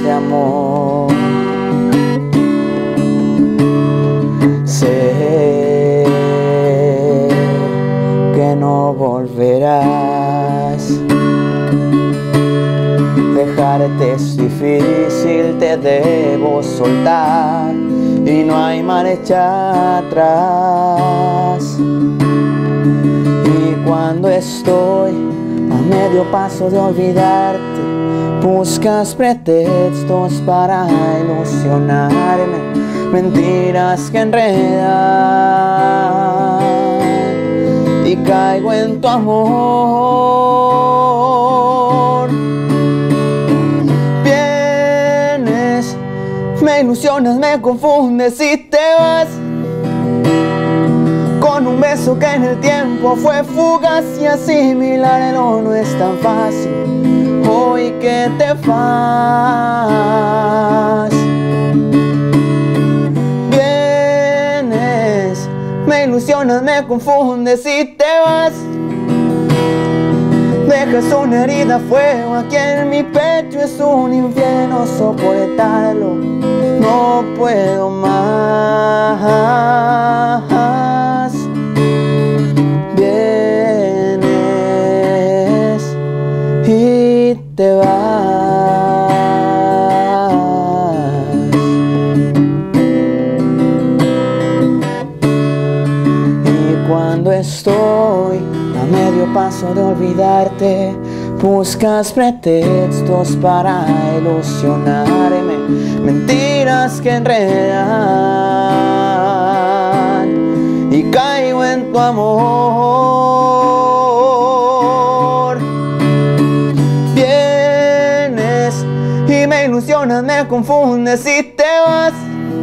de amor. Sé que no volverás. Dejarte es difícil, te debo soltar y no hay marcha atrás. Y cuando estoy a medio paso de olvidarte, buscas pretextos para ilusionarme, mentiras que enredan y caigo en tu amor. Vienes, me ilusionas, me confundes y te vas con un beso que en el tiempo fue fugaz, y asimilarlo no es tan fácil hoy que te vas. Vienes, me ilusionas, me confundes y te vas. Dejas una herida a fuego aquí en mi pecho, es un infierno soportarlo, no puedo más. Vienes y te vas. Y cuando estoy a medio paso de olvidarte, buscas pretextos para ilusionarme, mentiras que enredan y caigo en tu amor. Vienes y me ilusionas, me confundes y te vas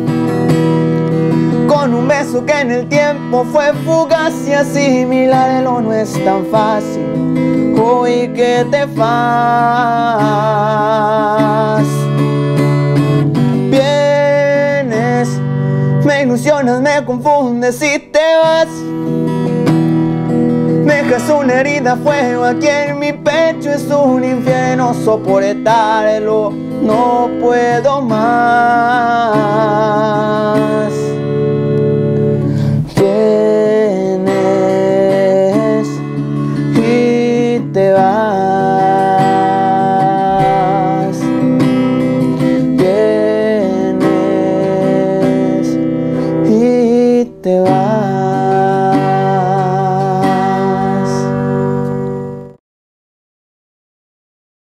con un beso que en el tiempo fue fugaz, y asimilarlo no es tan fácil hoy que te vas. Vienes, me ilusionas, me confundes y te vas. Dejas una herida a fuego aquí en mi pecho, es un infierno soportarlo, no puedo más.